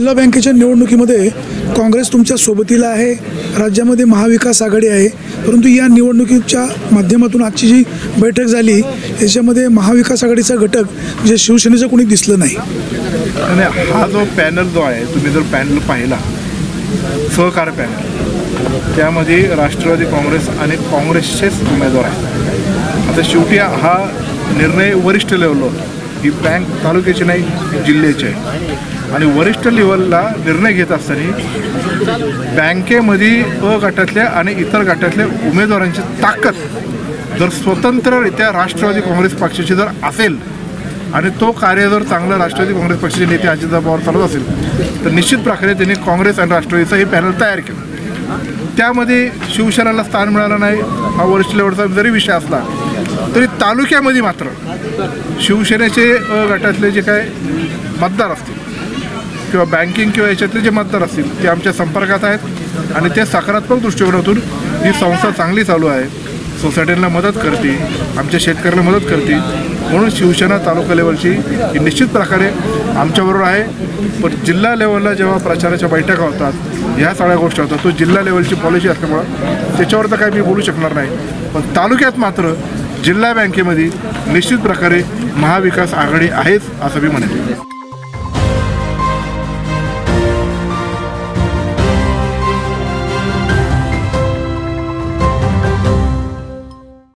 जिल्हा बँकेच्या निवडणुकीमध्ये काँग्रेस तुमच्या सोबतीला आहे, राज्यामध्ये महाविकास आघाडी आहे, परंतु या निवडणुकीच्या माध्यमातून आजची जी बैठक झाली याच्यामध्ये महाविकास आघाडीचा घटक म्हणजे शिवसेनेचं कोणी दिसलं नाही. आणि हा जो पॅनल जो आहे, तुम्ही जर पॅनल पाहिला सहकार पॅनल, त्यामध्ये राष्ट्रवादी काँग्रेस आणि काँग्रेसचेच उमेदवार आहेत. आता शेवटी हा निर्णय वरिष्ठ लेवलवर होता. ही बँक तालुक्याची नाही, जिल्ह्याची आहे. आणि वरिष्ठ लेवलला निर्णय घेत असताना बँकेमध्ये अ गटातल्या आणि इतर गटातल्या उमेदवारांची ताकद जर स्वतंत्ररित्या राष्ट्रवादी काँग्रेस पक्षाची जर असेल आणि तो कार्य जर चांगला राष्ट्रवादी काँग्रेस पक्षाचे नेते अजितदादा पवार चालवत असेल तर निश्चित प्रकारे त्यांनी काँग्रेस आणि राष्ट्रवादीचं हे पॅनल तयार केलं. त्यामध्ये शिवसेनेला स्थान मिळालं नाही, हा वरिष्ठ लेवलचा जरी विषय असला तरी तालुक्यामध्ये मात्र शिवसेनेचे अ गटातले जे काय मतदार असतील किंवा बँकिंग किंवा याच्यातले जे मतदार असतील ते आमच्या संपर्कात आहेत आणि ते सकारात्मक दृष्टिकोनातून ही संस्था चांगली चालू आहे, सोसायटीला मदत करते, आमच्या शेतकऱ्याला मदत करते. म्हणून शिवसेना तालुका लेवलची ही निश्चित प्रकारे आमच्याबरोबर आहे. पण जिल्हा लेवलला जेव्हा प्रचाराच्या बैठका होतात, ह्या सगळ्या गोष्टी होतात, तो जिल्हा लेवलची पॉलिसी असल्यामुळं त्याच्यावर तर काही मी बोलू शकणार नाही. पण तालुक्यात मात्र जिल्हा बँकेमध्ये निश्चित प्रकारे महाविकास आघाडी आहेच असं मी म्हणेन.